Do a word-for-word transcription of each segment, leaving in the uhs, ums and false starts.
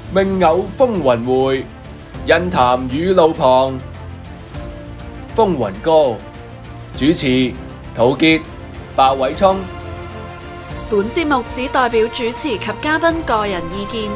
命偶風雲會，印談雨路旁。風雲歌主持陶傑、白偉聰。 本節目只代表主持及嘉賓個人意見。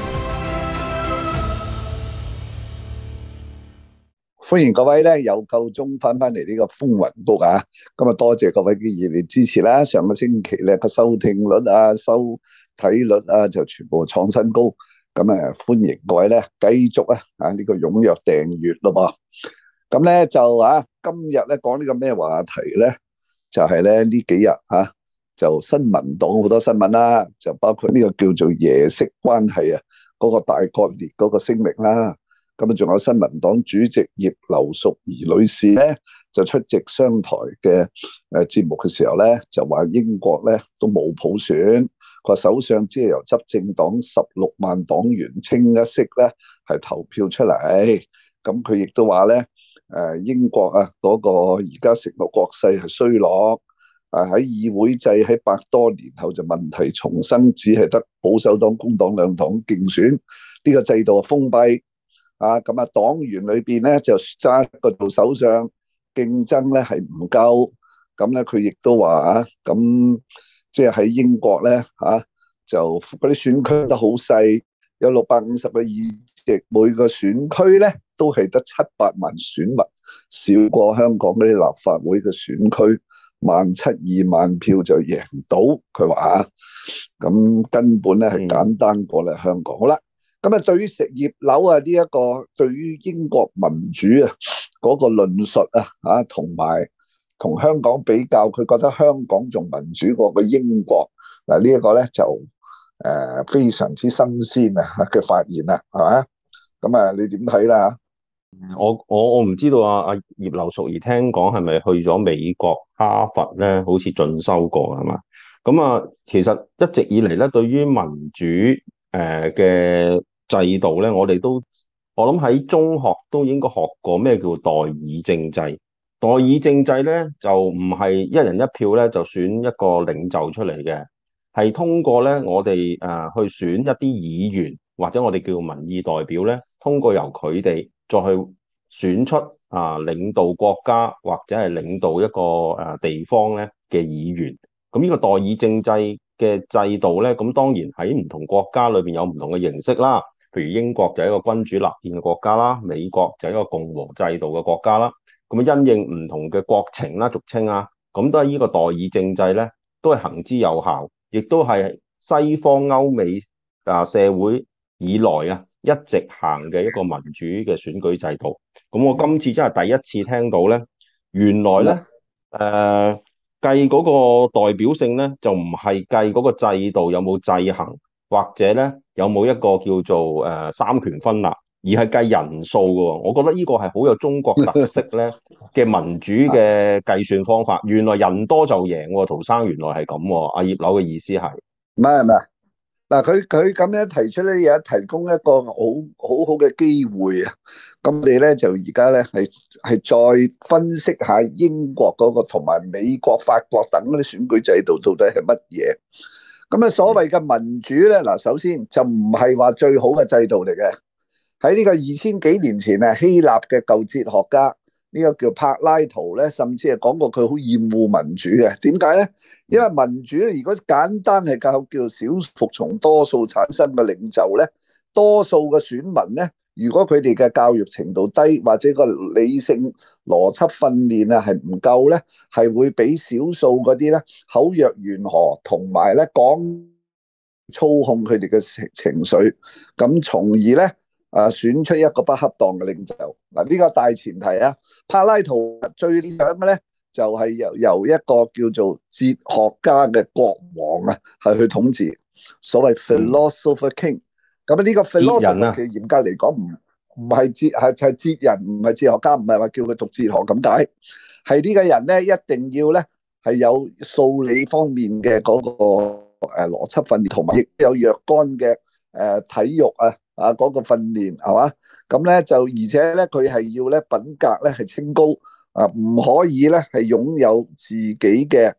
歡迎各位咧，有夠鐘翻翻嚟呢個風雲谷啊！咁啊，多謝各位嘅熱烈支持啦。上個星期咧個收聽率啊、收睇率啊，就全部創新高。咁啊，歡迎各位咧繼續啊啊呢個踴躍訂閱咯噃。咁咧就啊，今日咧講呢個咩話題咧？就係咧呢幾日啊，就新聞黨好多新聞啦，就包括呢個叫做爺媳關係啊，嗰個大割裂嗰個聲明啦。咁啊，仲有新民黨主席葉劉淑儀女士咧，就出席商台嘅誒節目嘅時候咧，就話英國咧都冇普選，佢話首相只係由執政黨十六萬黨員清一色咧係投票出嚟。咁佢亦都話咧，誒英國啊嗰個而家成個國勢係衰落，啊喺議會制喺百多年後就問題重生，只係得保守黨、工黨兩黨競選，呢個制度係封閉。啊，咁啊，黨員裏邊咧就揸個做首相，競爭咧係唔夠，咁咧佢亦都話啊，咁即係喺英國咧嚇、啊，就嗰啲選區得好細，有六百五十個議席，每個選區咧都係得七百萬選民，少過香港嗰啲立法會嘅選區，萬七二萬票就贏到，佢話啊，咁根本咧係簡單過嚟香港。好啦。咁啊，對於食葉劉啊呢一個對於英國民主啊嗰個論述啊，啊同埋同香港比較，佢覺得香港仲民主過個英國嗱，呢一個咧就誒非常之新鮮啊嘅發言啦，係嘛？咁啊，你點睇啦？ 我我我唔知道啊，阿葉劉淑儀聽講係咪去咗美國哈佛咧，好似進修過係嘛？咁啊，其實一直以嚟咧，對於民主誒嘅制度咧，我哋都我諗喺中學都應該學過咩叫代議政制。代議政制咧就唔係一人一票咧就選一個領袖出嚟嘅，係通過咧我哋誒、呃、去選一啲議員或者我哋叫民意代表咧，通過由佢哋再去選出啊、呃、領導國家或者係領導一個誒、呃、地方咧嘅議員。咁呢個代議政制嘅制度咧，咁當然喺唔同國家裏邊有唔同嘅形式啦。譬如英國就係一個君主立憲嘅國家啦，美國就係一個共和制度嘅國家啦。咁啊，因應唔同嘅國情啦，俗稱啊，咁都係呢個代議政制咧，都係行之有效，亦都係西方歐美啊社會以來啊一直行嘅一個民主嘅選舉制度。咁我今次真係第一次聽到咧，原來咧誒計嗰個代表性咧，就唔係計嗰個制度有冇制衡。或者咧有冇一個叫做誒、呃、三權分立，而係計人數嘅喎。我覺得呢個係好有中國特色咧嘅民主嘅計算方法。原來人多就贏喎，陶生原來係咁喎。阿葉劉嘅意思係唔係唔係嗱，佢佢咁樣提出咧，有提供一個好好好嘅機會啊。咁你咧就而家咧係係再分析下英國嗰個同埋美國、法國等嗰啲選舉制度到底係乜嘢？咁啊，所謂嘅民主咧，嗱，首先就唔係話最好嘅制度嚟嘅。喺呢個二千幾年前啊，希臘嘅舊哲學家呢個叫柏拉圖咧，甚至係講過佢好厭惡民主嘅。點解咧？因為民主如果簡單係靠叫少數服從多數產生嘅領袖咧，多數嘅選民咧，如果佢哋嘅教育程度低，或者個理性邏輯訓練啊係唔夠咧，係會俾少數嗰啲咧口若懸河，同埋咧講操控佢哋嘅情情緒，咁從而咧啊選出一個不恰當嘅領袖。嗱，呢個大前提啊，柏拉圖最理想嘅咧就係由由一個叫做哲學家嘅國王啊係去統治，所謂 philosopher king。咁呢個 philosopher 其實嚴格嚟講唔唔係哲係係哲人，唔係哲學家，唔係話叫佢讀哲學咁解。係呢個人咧一定要咧係有數理方面嘅嗰個誒邏輯訓練，同埋亦有若干嘅誒體育啊啊嗰個訓練係嘛？咁咧就而且咧佢係要咧品格咧係清高啊，唔可以咧係擁有自己嘅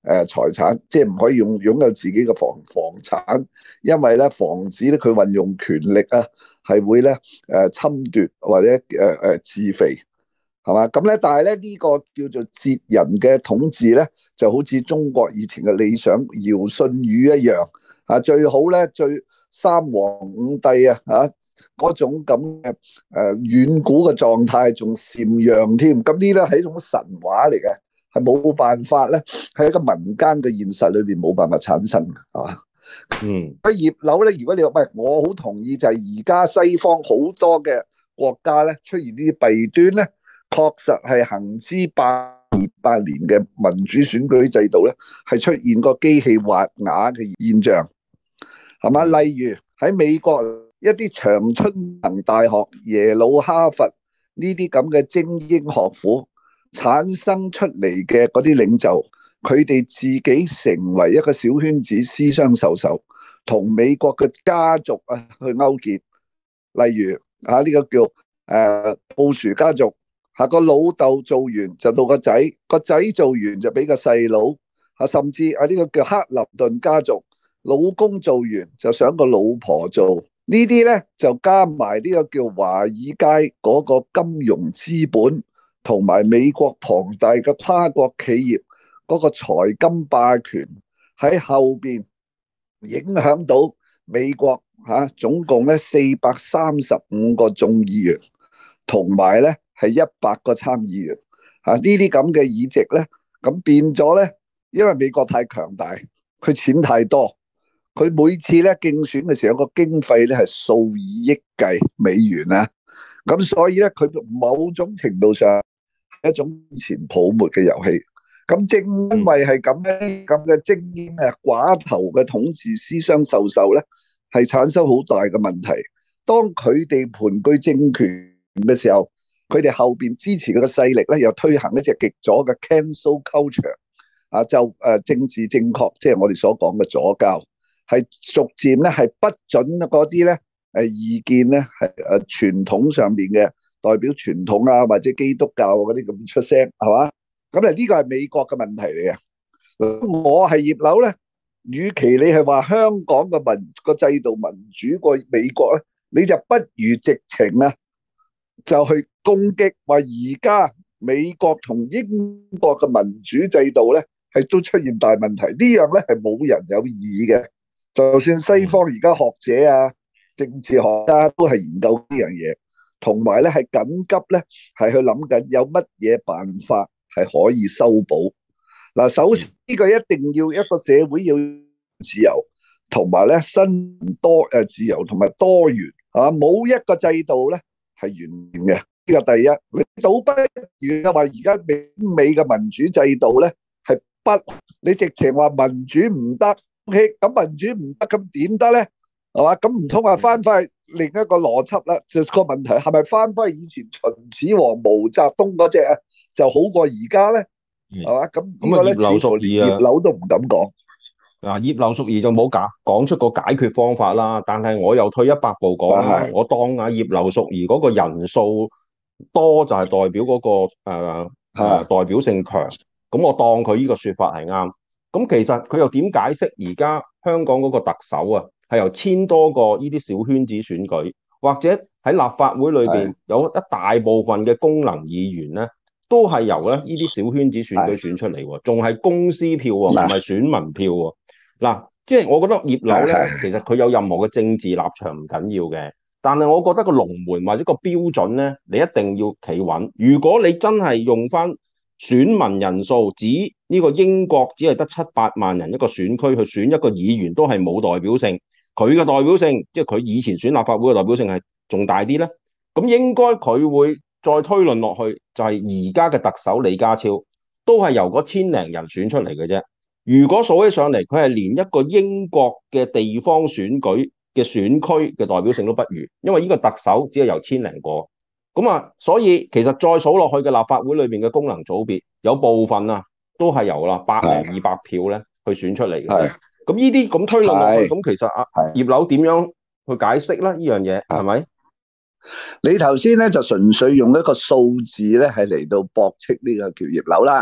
誒財產，即係唔可以擁擁有自己嘅房房產，因為咧防止咧佢運用權力啊，係會咧誒侵奪或者誒誒自肥，係嘛？咁咧，但係咧呢個叫做哲人嘅統治咧，就好似中國以前嘅理想堯舜禹一樣啊，最好咧最三皇五帝啊嚇嗰種咁嘅誒遠古嘅狀態，仲禪讓添，咁呢啲咧係一種神話嚟嘅。係冇辦法咧，喺一個民間嘅現實裏邊冇辦法產生，係嘛？ 嗯， 個葉劉咧，如果你話喂，我好同意，就係而家西方好多嘅國家咧出現呢啲弊端咧，確實係行之百二百年嘅民主選舉制度咧，係出現個機器滑啞嘅現象，係嘛？例如喺美國一啲長春藤大學、耶魯、哈佛呢啲咁嘅精英學府。產生出嚟嘅嗰啲領袖，佢哋自己成為一個小圈子，私相授受，同美國嘅家族啊去勾結。例如啊，呢個叫誒布殊家族，吓個老豆做完就到個仔，個仔做完就俾個細佬，啊甚至啊呢個叫克林頓家族，老公做完就想個老婆做。呢啲咧就加埋呢個叫華爾街嗰個金融資本。同埋美國龐大嘅跨國企業嗰個財金霸權喺後邊影響到美國嚇，總共咧四百三十五個眾議員，同埋咧係一百個參議員嚇，呢啲咁嘅議席咧，咁變咗咧，因為美國太強大，佢錢太多，佢每次咧競選嘅時候個經費咧係數以億計美元啊，咁所以咧佢某種程度上一種前泡沫嘅遊戲，咁正因為係咁咧，咁嘅精英啊寡頭嘅統治私相授受咧，係產生好大嘅問題。當佢哋盤踞政權嘅時候，佢哋後邊支持佢嘅勢力咧，又推行一隻極左嘅 cancel culture 啊，就誒政治正確，即係我哋所講嘅左膠，係逐漸咧係不准嗰啲咧誒意見咧係誒傳統上邊嘅。代表傳統啊，或者基督教嗰啲咁出聲，係嘛？咁啊呢個係美國嘅問題嚟嘅。我係葉劉咧，與其你係話香港嘅民個制度民主過美國咧，你就不如直情啊，就去攻擊話而家美國同英國嘅民主制度咧係都出現大問題。呢樣咧係冇人有異議嘅，就算西方而家學者啊、政治學家都係研究呢樣嘢。同埋咧，係緊急咧，係去諗緊有乜嘢辦法係可以修補。嗱，首先呢個一定要一個社會要自由，同埋咧新多誒自由同埋多元啊，冇一個制度咧係完全嘅。呢個第一，你倒不如嘅話，而家美美嘅民主制度咧係不，你直情話民主唔得，OK，咁民主唔得，咁點得咧？係嘛？咁唔通話翻返去另一個邏輯啦？就個問題係咪翻返去以前秦始皇毛澤東嗰隻啊，就好過而家咧？係嘛？咁呢個咧，似乎連葉劉都唔敢講。 嗱，葉劉淑儀就冇講講出個解決方法啦。但係我又退一百步講啦，我當阿葉劉淑儀嗰個人數多就係代表嗰、嗰個誒、呃呃、代表性強，咁我當佢呢個説法係啱。咁其實佢又點解釋而家香港嗰個特首啊？係由千多個呢啲小圈子選舉，或者喺立法會裏邊有一大部分嘅功能議員咧，都係由咧呢啲小圈子選舉選出嚟喎，仲係公司票喎，唔係選民票喎。嗱，即係我覺得葉劉咧，其實佢有任何嘅政治立場唔緊要嘅，但係我覺得個龍門或者個標準咧，你一定要企穩。如果你真係用翻選民人數，指呢個英國只係得七八萬人一個選區去選一個議員，都係冇代表性。佢嘅代表性，即係佢以前選立法會嘅代表性係仲大啲咧。咁應該佢會再推論落去，就係而家嘅特首李家超都係由嗰千零人選出嚟嘅啫。如果數起上嚟，佢係連一個英國嘅地方選舉嘅選區嘅代表性都不如，因為呢個特首只係由千零個。咁啊，所以其實再數落去嘅立法會裏邊嘅功能組別，有部分啊都係由啦百零二百票咧去選出嚟嘅。咁呢啲咁推論落去，咁其實啊葉劉點樣去解釋咧？呢樣嘢係咪？ 你頭先咧就純粹用一個數字咧係嚟到駁斥呢個叫葉劉啦。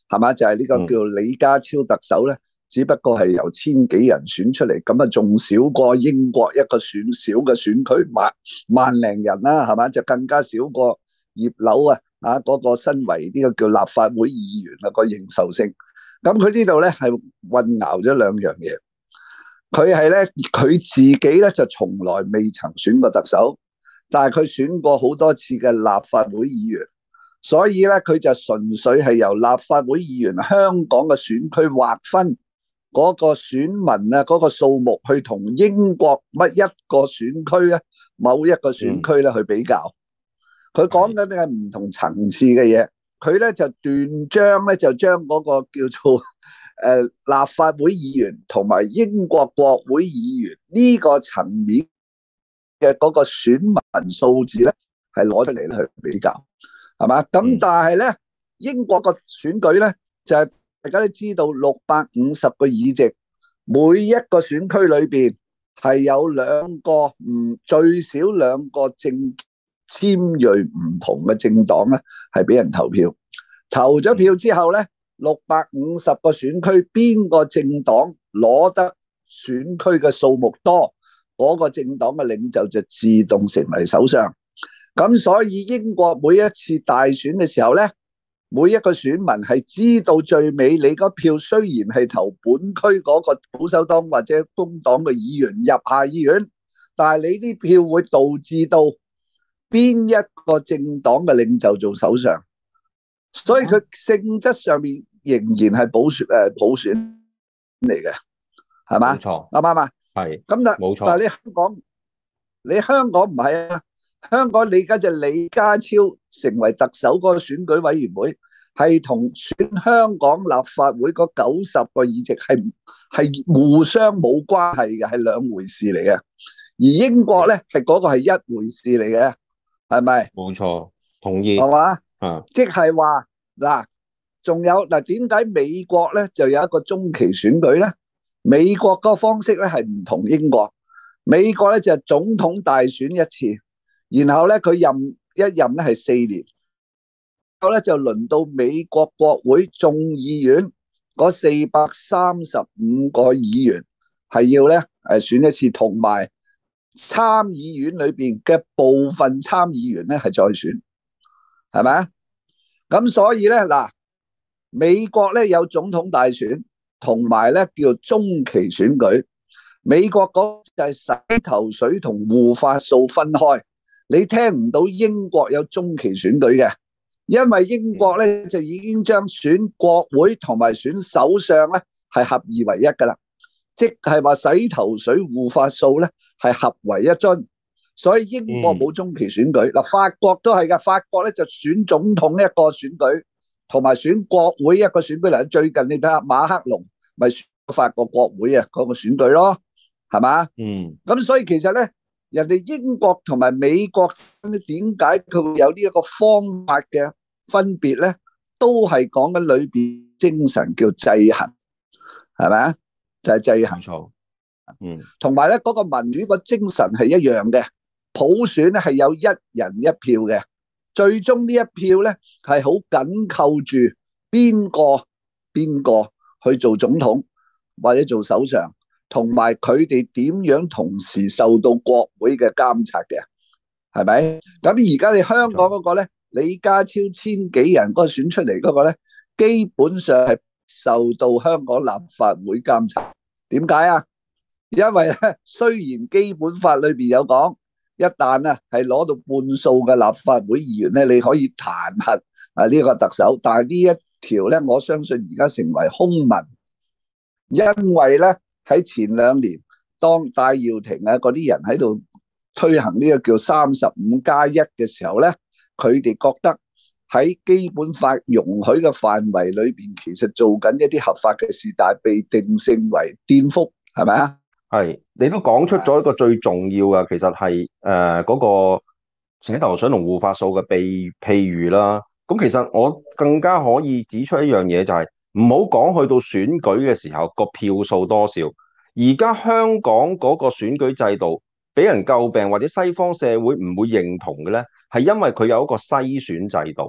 係嘛？就係呢個叫李家超特首咧，只不過係由千幾人選出嚟，咁啊仲少過英國一個選小嘅選區萬萬零人啦，係嘛？就更加少過葉劉啊啊嗰個身為呢個叫立法會議員啊個認受性。咁佢呢度咧係混淆咗兩樣嘢。佢係咧佢自己咧就從來未曾選過特首，但係佢選過好多次嘅立法會議員。所以咧，佢就純粹係由立法會議員香港嘅選區劃分嗰個選民啊，嗰個數目去同英國乜一個選區咧，某一個選區咧去比較。佢講緊嘅係唔同層次嘅嘢。佢咧就斷章咧就將嗰個叫做誒立法會議員同埋英國國會議員呢個層面嘅嗰個選民數字咧，係攞出嚟咧去比較。係嘛？咁但係咧，英國個選舉咧就係、是、大家都知道，六百五十個議席，每一個選區裏邊係有兩個唔最少兩個政尖銳唔同嘅政黨咧，係俾人投票。投咗票之後咧，六百五十個選區邊個政黨攞得選區嘅數目多，嗰、那個政黨嘅領袖就自動成為首相。咁所以英國每一次大選嘅時候咧，每一個選民係知道最尾你嗰票雖然係投本區嗰個保守黨或者工黨嘅議員入下議院，但係你啲票會導致到邊一個政黨嘅領袖做首相，所以佢性質上面仍然係普選誒普選嚟嘅，係嘛？冇錯，啱唔啱啊？係。咁但冇錯，但係你香港，你香港唔係啊。香港你而家就李家超成為特首嗰個選舉委員會，係同選香港立法會嗰九十個議席係係互相冇關係嘅，係兩回事嚟嘅。而英國咧係嗰個係一回事嚟嘅，係咪？冇錯，同意。係嘛？嗯，即係話嗱，仲有嗱，點解美國咧就有一個中期選舉咧？美國嗰個方式咧係唔同英國，美國咧就係總統大選一次。然後咧，佢任一任咧係四年，然後咧就輪到美國國會眾議院嗰四百三十五個議員係要咧誒選一次，同埋參議院裏邊嘅部分參議員咧係再選，係咪啊？咁所以咧嗱，美國咧有總統大選，同埋咧叫中期選舉。美國嗰就係洗頭水同護髮素分開。你聽唔到英國有中期選舉嘅，因為英國咧就已經將選國會同埋選首相咧係合二為一噶啦，即係話洗頭水護髮素咧係合為一樽，所以英國冇中期選舉。嗱、嗯，法國都係噶，法國咧就選總統一個選舉，同埋選國會一個選舉嚟。最近你睇下馬克龍咪選法國國會啊嗰個選舉咯，係嘛？嗯，咁所以其實咧。人哋英國同埋美國點解佢會有呢一個方法嘅分別咧？都係講緊裏邊精神叫制衡，係咪啊？就係制衡。錯，嗯，同埋咧嗰個民主個精神係一樣嘅，普選咧係有一人一票嘅，最終呢一票咧係好緊扣住邊個邊個去做總統或者做首相。同埋佢哋點樣同時受到國會嘅監察嘅，係咪？咁而家你香港嗰個咧，李家超千幾人嗰個選出嚟嗰個咧，基本上係受到香港立法會監察。點解啊？因為咧，雖然基本法裏邊有講，一旦啊係攞到半數嘅立法會議員咧，你可以彈劾啊呢個特首。但係呢一條咧，我相信而家成為空文，因為咧。喺前兩年，當戴耀廷啊嗰啲人喺度推行呢個叫三十五加一嘅時候咧，佢哋覺得喺基本法容許嘅範圍裏邊，其實做緊一啲合法嘅事，但係被定性為顛覆，係咪啊？係，你都講出咗一個最重要嘅，其實係誒嗰個洗頭水同護髮素嘅被譬喻啦。咁其實我更加可以指出一樣嘢，就係唔好講去到選舉嘅時候個票數多少。而家香港嗰個選舉制度俾人詬病或者西方社會唔會認同嘅咧，係因為佢有一個篩選制度，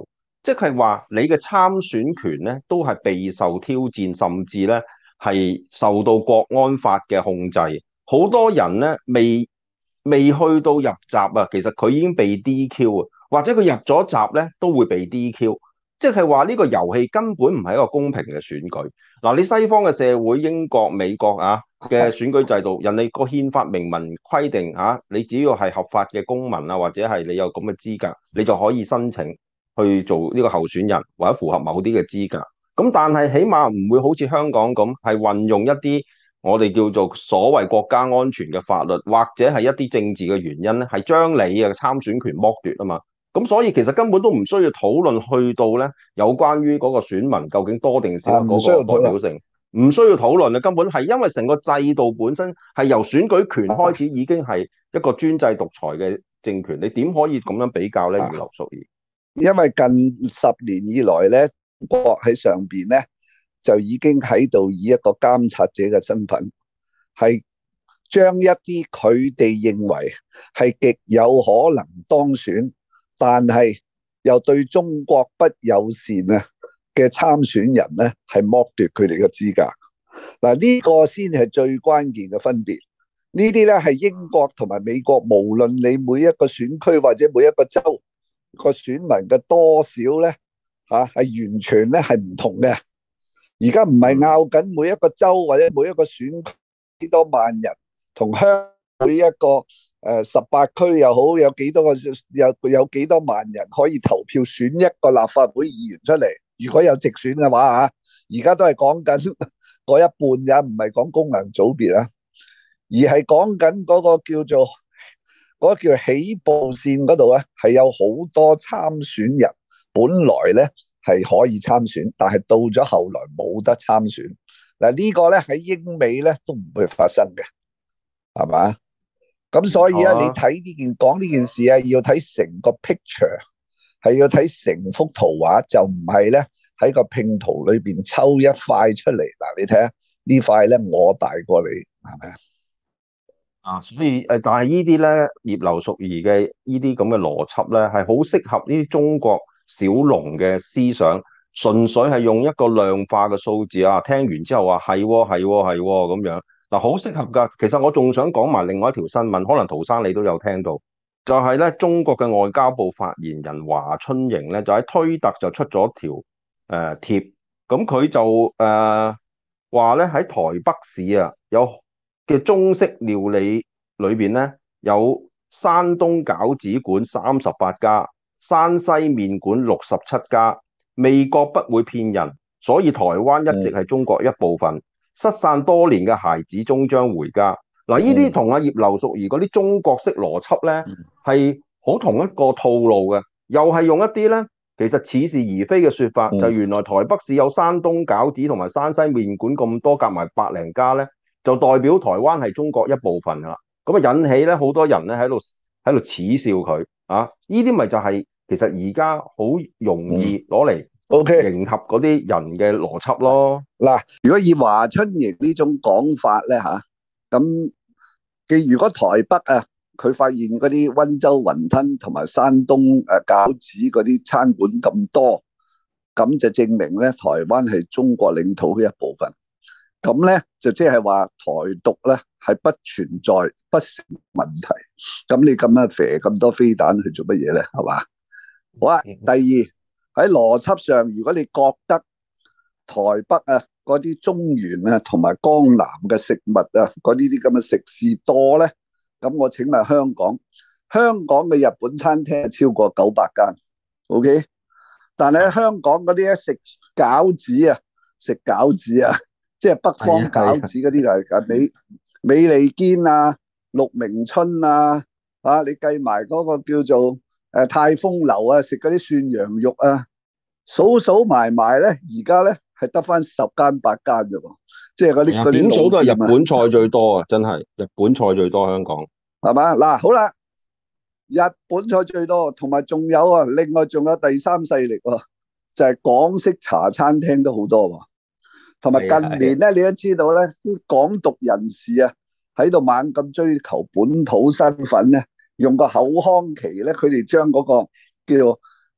即係話你嘅參選權咧都係備受挑戰，甚至咧係受到國安法嘅控制。好多人咧未未去到入閘啊，其實佢已經被 D Q 啊，或者佢入咗閘咧都會被 D Q。即係話呢個遊戲根本唔係一個公平嘅選舉。嗱，你西方嘅社會，英國、美國啊嘅選舉制度，人哋個憲法明文規定啊，你只要係合法嘅公民啊，或者係你有咁嘅資格，你就可以申請去做呢個候選人，或者符合某啲嘅資格。咁但係起碼唔會好似香港咁，係運用一啲我哋叫做所謂國家安全嘅法律，或者係一啲政治嘅原因咧，係將你嘅參選權剝奪啊嘛。咁所以其實根本都唔需要討論去到咧有關於嗰個選民究竟多定少嗰個代表性，唔需要討論啊！根本係因為成個制度本身係由選舉權開始已經係一個專制獨裁嘅政權，你點可以咁樣比較咧？葉劉淑儀， 因為近十年以來咧，中國喺上邊咧就已經喺度以一個監察者嘅身份，係將一啲佢哋認為係極有可能當選，但係又對中國不友善啊嘅參選人咧，係剝奪佢哋嘅資格。嗱，呢個先係最關鍵嘅分別。呢啲咧係英國同埋美國，無論你每一個選區或者每一個州個選民嘅多少咧，吓係完全咧係唔同嘅。而家唔係拗緊每一個州或者每一個選區幾多萬人，同香港每一個。誒，十八區又好，有幾多個有有幾多萬人可以投票選一個立法會議員出嚟？如果有直選嘅話啊，而家都係講緊嗰一半也唔係講功能組別啊，而係講緊嗰個叫做嗰個叫起步線嗰度咧，係有好多參選人本來咧係可以參選，但係到咗後來冇得參選。嗱，呢個咧喺英美咧都唔會發生嘅，係嘛？咁所以咧，你睇呢件講呢件事啊，要睇成個 picture， 係要睇成幅圖畫，就唔係咧喺個拼圖裏邊抽一塊出嚟。嗱，你睇下呢塊咧，我大過你，係咪啊？ 啊，所以誒，但係呢啲咧，葉劉淑儀嘅呢啲咁嘅邏輯咧，係好適合呢啲中國小農嘅思想，純粹係用一個量化嘅數字啊，聽完之後話係喎係喎係喎咁樣。嗱，好適合㗎。其實我仲想講埋另外一條新聞，可能陶生你都有聽到，就係咧中國嘅外交部發言人華春瑩咧，就喺推特就出咗條誒、呃、貼，咁佢就誒話咧喺台北市啊有嘅中式料理裏邊咧有山東餃子館三十八家，山西麵館六十七家，美國不會騙人，所以台灣一直係中國一部分。失散多年嘅孩子終將回家。嗱，呢啲同阿葉劉淑儀嗰啲中國式邏輯咧，係好同一個套路嘅，又係用一啲咧，其實似是而非嘅説法，就原來台北市有山東餃子同埋山西麵館咁多，夾埋百零家咧，就代表台灣係中國一部分噶啦。咁啊引起咧好多人咧喺度喺度恥笑佢啊！呢啲咪就係其實而家好容易攞嚟。O K， 迎合嗰啲人嘅邏輯咯。 嗱，如果以華春瑩呢種講法咧吓，咁嘅如果台北啊，佢發現嗰啲溫州雲吞同埋山東誒餃子嗰啲餐館咁多，咁就證明咧台灣係中國領土嘅一部分。咁咧就即係話台獨咧係不存在、不成問題。咁你咁樣射咁多飛彈去做乜嘢咧？係嘛？好啊，第二。喺邏輯上，如果你覺得台北啊嗰啲中原啊同埋江南嘅食物啊嗰啲啲咁嘅食肆多咧，咁我請問香港，香港嘅日本餐廳超過九百間 ，OK？ 但係喺香港嗰啲咧食餃子啊，食餃子啊，即係北方餃子嗰啲嚟，美美利堅啊、鹿鳴春啊，啊你計埋嗰個叫做誒泰豐樓啊，食嗰啲涮羊肉啊。數數埋埋咧，而家咧係得翻十間八間啫喎，即係嗰啲嗰啲點數都係日本菜最多啊！真係日本菜最多香港， 係嘛？嗱，好啦，日本菜最多，同埋仲有啊，另外仲有第三勢力喎，就係港式茶餐廳都好多喎，同埋近年咧，你都知道咧，啲港獨人士啊喺度猛咁追求本土身份咧，用個口腔期咧，佢哋將嗰個叫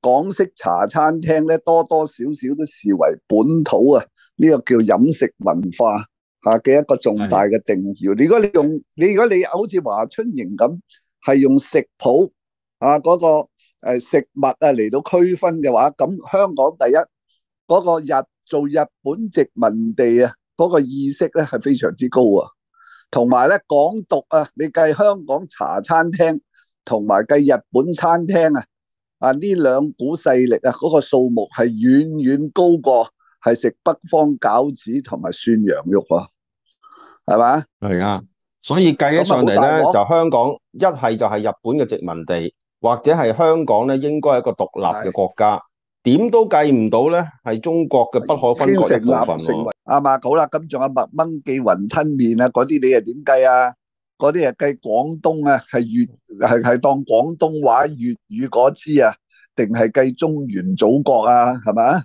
港式茶餐廳咧多多少少都視為本土啊，呢、這個叫飲食文化嚇嘅一個重大嘅定義。如果你用你如果你好似華春瑩咁，係用食譜啊嗰、那個食物啊嚟到區分嘅話，咁香港第一嗰、那個日做日本殖民地啊嗰、那個意識咧係非常之高啊，同埋咧港獨啊，你計香港茶餐廳同埋計日本餐廳啊。啊！呢兩股勢力啊，嗰、那個數目係遠遠高過係食北方餃子同埋涮羊肉啊，係嘛？ 係啊，所以計起上嚟咧，就香港一係就係日本嘅殖民地，或者係香港咧應該係一個獨立嘅國家，點都計唔到咧係中國嘅不可分割一部分喎。 啱嘛？好啦，咁仲有麥燜記雲吞麵啊，嗰啲你又點計啊？嗰啲係計廣東啊，係粵係係當廣東話粵語嗰支啊，定係計中原祖國啊？係咪？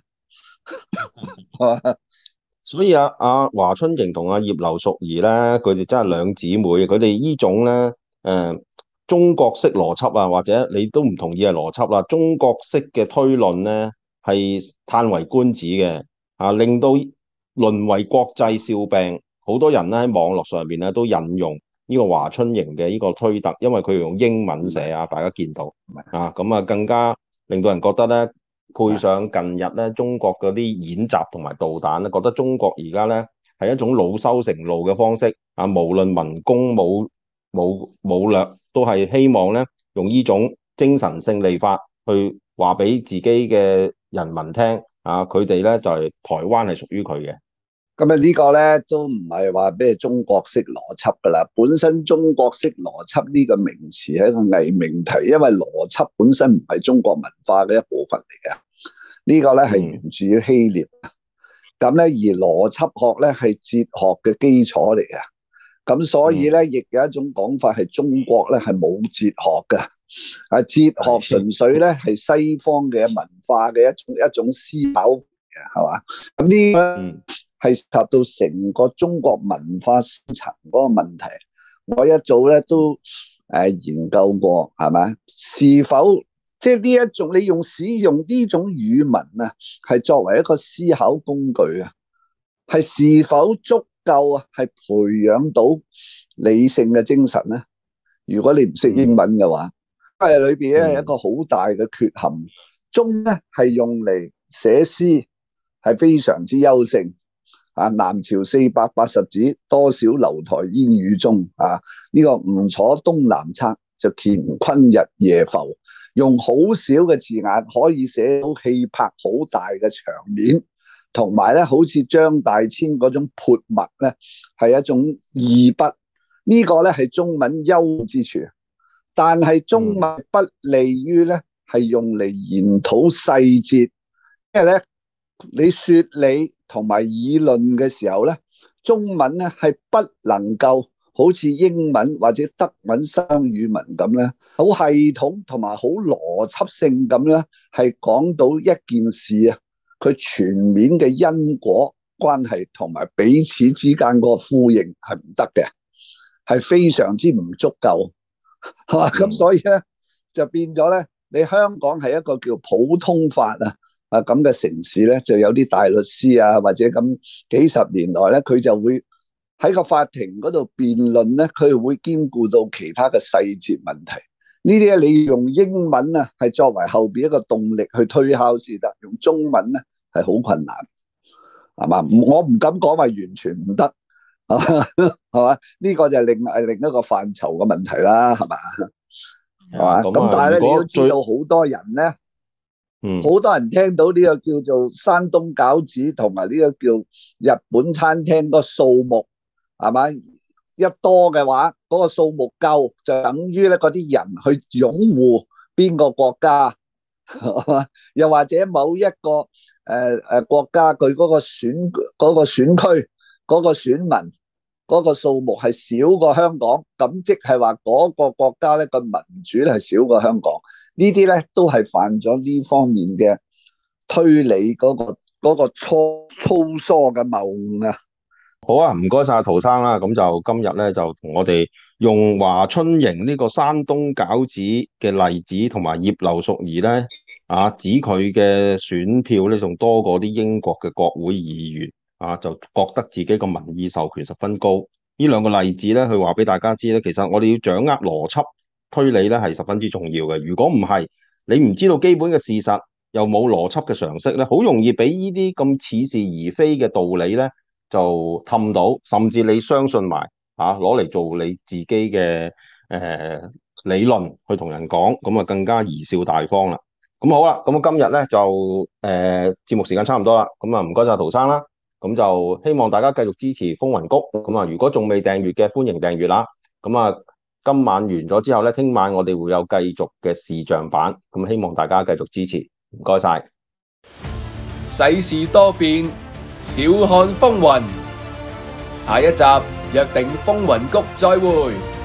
所以啊，阿華春瑩同阿葉劉淑儀咧，佢哋真係兩姊妹。佢哋呢種咧，誒、呃、中國式邏輯啊，或者你都唔同意係邏輯啦。中國式嘅推論咧，係嘆為觀止嘅啊，令到淪為國際笑柄。好多人咧喺網絡上邊咧都引用呢個華春瑩嘅呢個推特，因為佢用英文寫啊，大家見到啊，咁啊更加令到人覺得咧，配上近日咧中國嗰啲演習同埋導彈咧，覺得中國而家咧係一種惱羞成怒嘅方式啊，無論文攻武武武略，都係希望咧用呢種精神勝利法去話俾自己嘅人民聽啊，佢哋咧就係、是、台灣係屬於佢嘅。 咁啊呢個咧都唔係話咩中國式邏輯噶啦，本身中國式邏輯呢個名詞係一個偽命題，因為邏輯本身唔係中國文化嘅一部分嚟嘅，呢個咧係源自於希臘，咁咧而邏輯學咧係哲學嘅基礎嚟嘅，咁所以咧亦有一種講法係中國咧係冇哲學嘅，啊哲學純粹咧係西方嘅文化嘅一種一種思考嘅，係嘛？咁呢個咧係涉及到成個中國文化深層嗰個問題，我一早咧都誒研究過，係咪？是否即係呢一種你用使用呢種語文啊，係作為一個思考工具啊，係是否足夠啊？係培養到理性嘅精神咧？如果你唔識英文嘅話，因為裏邊咧係一個好大嘅缺陷，中咧係用嚟寫詩係非常之優勝。啊！南朝四百八十紙，多少樓台煙雨中。啊！呢、這個吳楚東南坼，就乾坤日夜浮。用好少嘅字眼，可以寫到氣魄好大嘅場面，同埋咧，好似張大千嗰種潑墨咧，係一種意筆。呢、這個咧係中文優之處，但係中文不利於咧，係用嚟研討細節，因為咧。你說理同埋議論嘅時候咧，中文咧係不能夠好似英文或者德文雙語文咁咧，好系統同埋好邏輯性咁咧，係講到一件事啊，佢全面嘅因果關係同埋彼此之間嗰個呼應係唔得嘅，係非常之唔足夠，係嘛？咁所以咧就變咗咧，你香港係一個叫普通法啊。啊咁嘅城市咧，就有啲大律師啊，或者咁幾十年來咧，佢就會喺個法庭嗰度辯論咧，佢會兼顧到其他嘅細節問題。呢啲咧，你用英文啊，係作為後邊一個動力去推敲先得，用中文咧係好困難，係嘛？我唔敢講話完全唔得，係嘛？呢個就係另係另一個範疇嘅問題啦，係嘛？係嘛？咁但係咧，你要知道好多人咧。 嗯， 好多人聽到呢個叫做山東餃子同埋呢個叫日本餐廳個數目係咪一多嘅話，嗰個數目夠就等於咧嗰啲人去擁護邊個國家，又或者某一個誒誒國家佢嗰個選嗰個選區嗰個選民嗰個數目係少過香港，咁即係話嗰個國家咧個民主咧係少過香港。呢啲咧都係犯咗呢方面嘅推理嗰、嗰個、嗰個粗粗疏嘅謬誤啊！ 好啊，唔該晒陶生啦，咁就今日咧就同我哋用華春瑩呢個山東餃子嘅例子，同埋葉劉淑儀咧啊，指佢嘅選票咧仲多過啲英國嘅國會議員啊，就覺得自己個民意授權十分高。呢兩個例子咧，佢話俾大家知咧，其實我哋要掌握邏輯推理咧係十分之重要嘅。如果唔係，你唔知道基本嘅事實，又冇邏輯嘅常識咧，好容易俾呢啲咁似是而非嘅道理咧就氹到，甚至你相信埋啊，攞嚟做你自己嘅誒、呃、理論去同人講，咁啊更加貽笑大方啦。咁好啦，咁今日咧就誒、呃、節目時間差唔多啦，咁啊唔該晒陶生啦。咁就希望大家繼續支持風雲谷。咁啊，如果仲未訂閱嘅，歡迎訂閱啦。咁啊，今晚完咗之後咧，聽晚我哋會有繼續嘅視像版。咁希望大家繼續支持，唔該晒。 世事多變，笑看風雲。下一集約定風雲谷再會。